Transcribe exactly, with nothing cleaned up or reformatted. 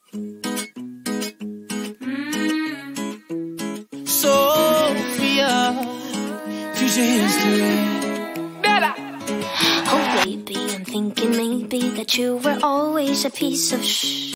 Sophia, future history. Oh baby, I'm thinking maybe that you were always a piece of shh.